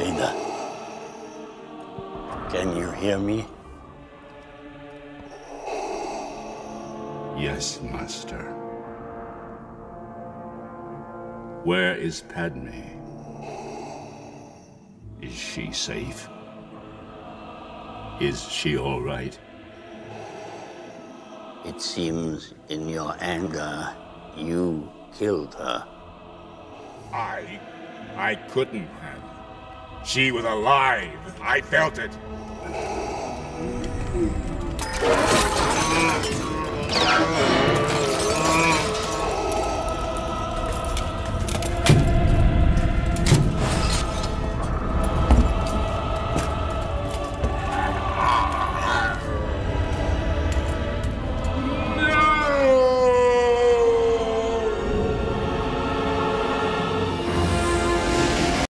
Vader. Can you hear me? Yes, Master. Where is Padme? Is she safe? Is she all right? It seems in your anger, you killed her. I couldn't have. She was alive. I felt it.